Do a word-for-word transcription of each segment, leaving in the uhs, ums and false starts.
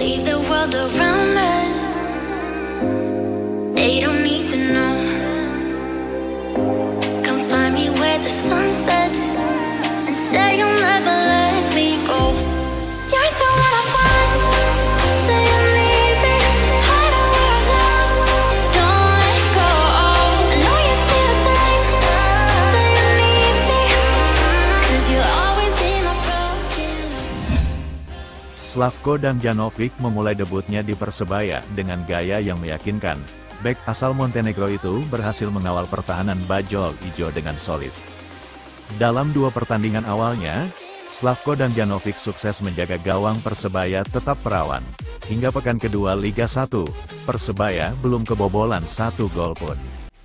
leave the world around us. They don't need to know. Come find me where the sun sets and say you'll never let me go. You're the one I want. Say you need me. Hide away our love. Don't let go. I know you feel the same. Say you need me. 'Cause you'll always be my broken love. Slavko Damjanovic memulai debutnya di Persebaya dengan gaya yang meyakinkan. Bek asal Montenegro itu berhasil mengawal pertahanan Bajul Ijo dengan solid. Dalam dua pertandingan awalnya, Slavko Damjanovic sukses menjaga gawang Persebaya tetap perawan. Hingga pekan kedua Liga satu, Persebaya belum kebobolan satu gol pun.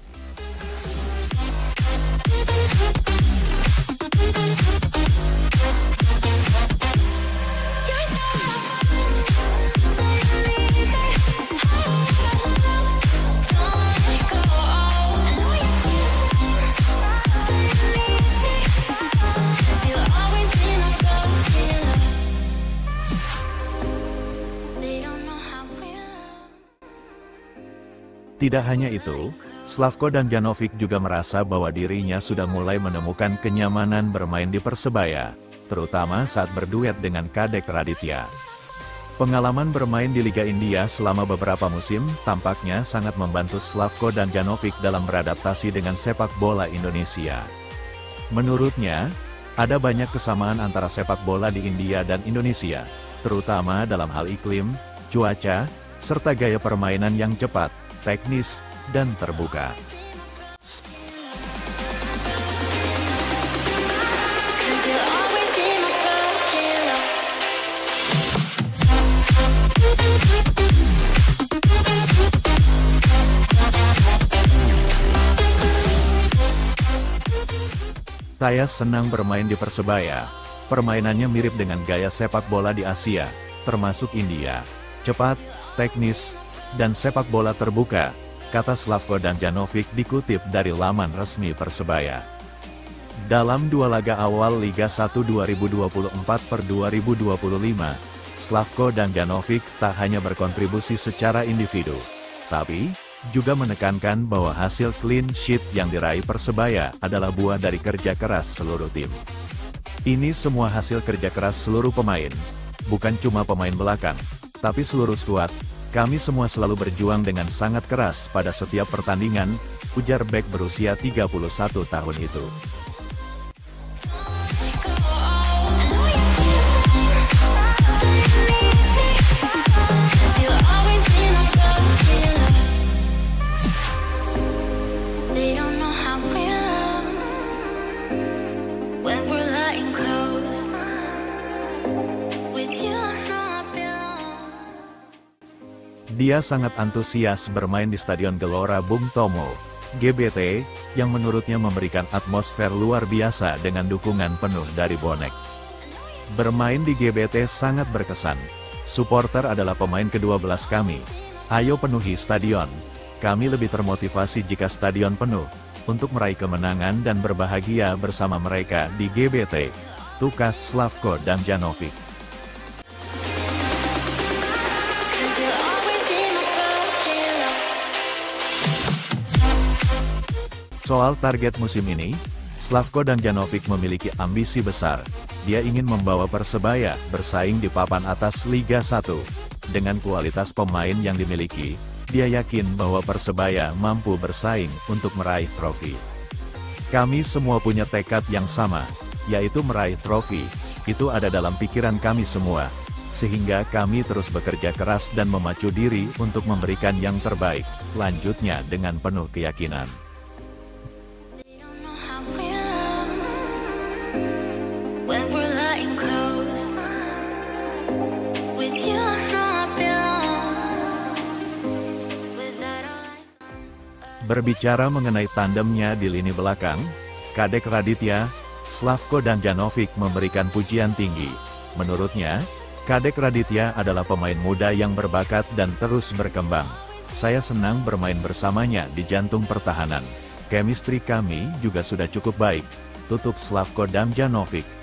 Tidak hanya itu, Slavko Damjanovic juga merasa bahwa dirinya sudah mulai menemukan kenyamanan bermain di Persebaya, terutama saat berduet dengan Kadek Raditya. Pengalaman bermain di Liga India selama beberapa musim tampaknya sangat membantu Slavko Damjanovic dalam beradaptasi dengan sepak bola Indonesia. Menurutnya, ada banyak kesamaan antara sepak bola di India dan Indonesia, terutama dalam hal iklim, cuaca, serta gaya permainan yang cepat, teknis, dan terbuka. Saya senang bermain di Persebaya. Permainannya mirip dengan gaya sepak bola di Asia, termasuk India. Cepat, teknis, dan sepak bola terbuka, kata Slavko Damjanovic dikutip dari laman resmi Persebaya. Dalam dua laga awal Liga satu dua ribu dua puluh empat per dua ribu dua puluh lima, Slavko Damjanovic tak hanya berkontribusi secara individu, tapi juga menekankan bahwa hasil clean sheet yang diraih Persebaya adalah buah dari kerja keras seluruh tim. Ini semua hasil kerja keras seluruh pemain, bukan cuma pemain belakang, tapi seluruh skuad. Kami semua selalu berjuang dengan sangat keras pada setiap pertandingan, ujar bek berusia tiga puluh satu tahun itu. Dia sangat antusias bermain di Stadion Gelora Bung Tomo, G B T, yang menurutnya memberikan atmosfer luar biasa dengan dukungan penuh dari bonek. Bermain di G B T sangat berkesan. Supporter adalah pemain kedua belas kami. Ayo penuhi stadion. Kami lebih termotivasi jika stadion penuh, untuk meraih kemenangan dan berbahagia bersama mereka di G B T, tukas Slavko Damjanovic. Soal target musim ini, Slavko Damjanovic memiliki ambisi besar. Dia ingin membawa Persebaya bersaing di papan atas Liga satu. Dengan kualitas pemain yang dimiliki, dia yakin bahwa Persebaya mampu bersaing untuk meraih trofi. Kami semua punya tekad yang sama, yaitu meraih trofi. Itu ada dalam pikiran kami semua, sehingga kami terus bekerja keras dan memacu diri untuk memberikan yang terbaik, lanjutnya dengan penuh keyakinan. Berbicara mengenai tandemnya di lini belakang, Kadek Raditya, Slavko Damjanovic memberikan pujian tinggi. Menurutnya, Kadek Raditya adalah pemain muda yang berbakat dan terus berkembang. Saya senang bermain bersamanya di jantung pertahanan. Chemistry kami juga sudah cukup baik, tutup Slavko Damjanovic.